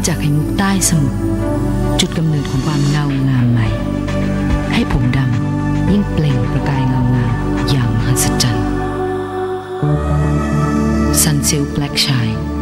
จากไข่มุกใต้สมุทรจุดกำเนิดของความเงางามใหม่ให้ผมดำยิ่งเปล่งประกายเงางามอย่างมหัศจรรย์ Sunsilk Black Shine